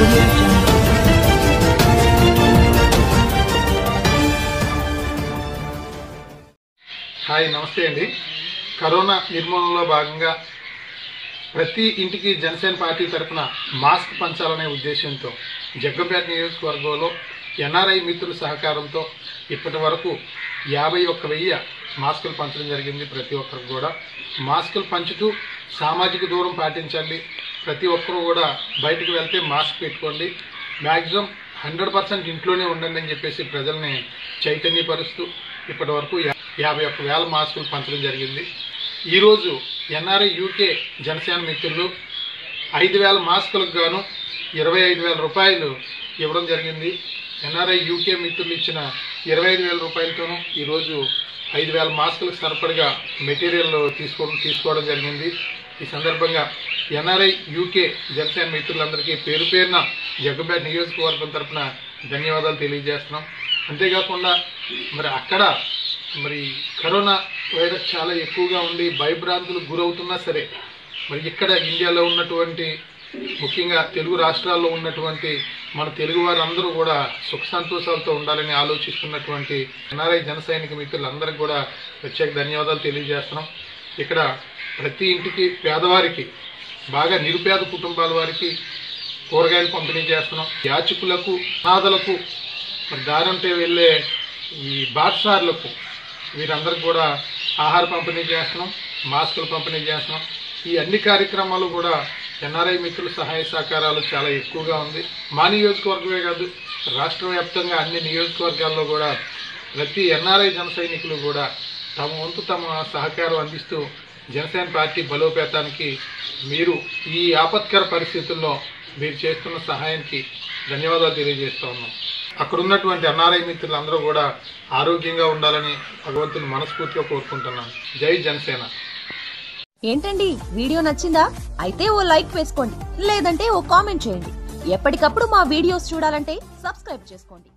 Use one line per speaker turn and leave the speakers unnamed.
Audio Jungle.
Hi నమస్తే అండి. Corona నిర్మూలనలో భాగంగా ప్రతి ఇంటికి జనసేన పార్టీ తరఫున మాస్క్ పంచాలనే ఉద్దేశంతో జగ్గంపేట నియోజకవర్గంలో ఎన్ఆర్ఐ మిత్రుల సహకారంతో ఇప్పటి వరకు 51,000 మాస్కులు పంచడం జరిగింది. ప్రతి ఒక్కరికి కూడా మాస్కులు పంచుతూ సామాజిక దూరం పాటించండి, ప్రతి ఒక్కరూ కూడా బయటకు వెళ్తే మాస్క్ పెట్టుకోండి, మ్యాక్సిమం 100% ఇంట్లోనే ఉండండి అని చెప్పేసి ప్రజల్ని చైతన్యపరుస్తూ ఇప్పటి వరకు 51,000 మాస్కులు పంచడం జరిగింది. ఈరోజు ఎన్ఆర్ఐ యూకే జనసేన మిత్రులు 5,000 మాస్కులకు గాను 25,000 రూపాయలు ఇవ్వడం జరిగింది. ఎన్ఆర్ఐ యూకే మిత్రులు ఇచ్చిన 25,000 రూపాయలతోనూ ఈరోజు 5,000 మాస్కులకు సరిపడగా మెటీరియల్ తీసుకోవడం జరిగింది. ఈ సందర్భంగా ఎన్ఆర్ఐ యూకే జనసేన మిత్రులందరికీ పేరు పేరున జగ్గంపేట నియోజకవర్గం తరఫున ధన్యవాదాలు తెలియజేస్తున్నాం. అంతేకాకుండా అక్కడ కరోనా వైరస్ చాలా ఎక్కువగా ఉండి భయభ్రాంతులకు గురవుతున్నా సరే ఇక్కడ ఇండియాలో ఉన్నటువంటి ముఖ్యంగా తెలుగు రాష్ట్రాల్లో ఉన్నటువంటి మన తెలుగు వారందరూ కూడా సుఖ సంతోషాలతో ఉండాలని ఆలోచిస్తున్నటువంటి ఎన్ఆర్ఐ జన సైనిక మిత్రులందరికీ కూడా ప్రత్యేక ధన్యవాదాలు తెలియజేస్తున్నాం. ఇక్కడ ప్రతి ఇంటికి పేదవారికి, బాగా నిరుపేద కుటుంబాల వారికి కూరగాయలు పంపిణీ చేస్తున్నాం. యాచకులకు, అనాథలకు, దారంటే వెళ్ళే ఈ బాటసారులకు వీరందరికీ కూడా ఆహార పంపిణీ చేస్తున్నాం, మాస్కులు పంపిణీ చేస్తున్నాం. ఈ అన్ని కార్యక్రమాలు కూడా ఎన్ఆర్ఐ మిత్రుల సహాయ సహకారాలు చాలా ఎక్కువగా ఉంది. మా నియోజకవర్గమే కాదు, రాష్ట్ర వ్యాప్తంగా అన్ని నియోజకవర్గాల్లో కూడా ప్రతి ఎన్ఆర్ఐ జన సైనికులు కూడా తమ వంతు తమ సహకారం అందిస్తూ జనసేన పార్టీ బలోపేతానికి మీరు ఈ ఆపత్కర పరిస్థితుల్లో మీరు చేస్తున్న సహాయానికి ధన్యవాదాలు తెలియజేస్తూ ఉన్నాం. అక్కడ ఉన్నటువంటి ఎన్ఆర్ఐ మిత్రులందరూ కూడా ఆరోగ్యంగా ఉండాలని భగవంతుని మనస్ఫూర్తిగా కోరుకుంటున్నాను. జై జనసేన.
ఏంటండి, వీడియో నచ్చిందా? అయితే ఓ లైక్ వేసుకోండి, లేదంటే ఓ కామెంట్ చేయండి. ఎప్పటికప్పుడు మా వీడియోస్ చూడాలంటే సబ్స్క్రైబ్ చేసుకోండి.